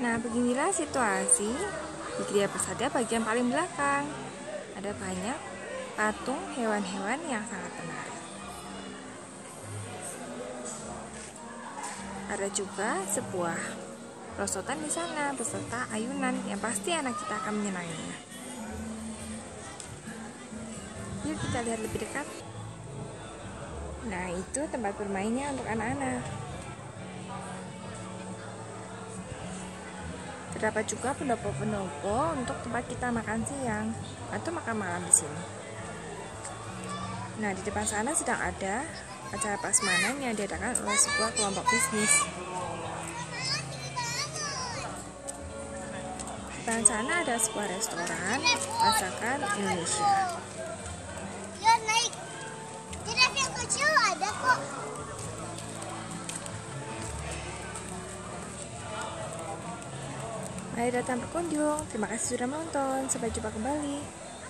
Nah, beginilah situasi di Gria Persada bagian paling belakang. Ada banyak patung hewan-hewan yang sangat menarik. Ada juga sebuah perosotan di sana beserta ayunan yang pasti anak kita akan menyenanginya. Yuk kita lihat lebih dekat. Nah, itu tempat bermainnya untuk anak-anak. Terdapat juga pendopo-pendopo untuk tempat kita makan siang atau makan malam di sini. Nah, di depan sana sedang ada acara prasmanan yang diadakan oleh sebuah kelompok bisnis. Di depan sana ada sebuah restoran masakan Indonesia. Yuk naik. Jiran yang kecil ada kok. Mari datang berkunjung. Terima kasih sudah menonton. Sampai jumpa kembali.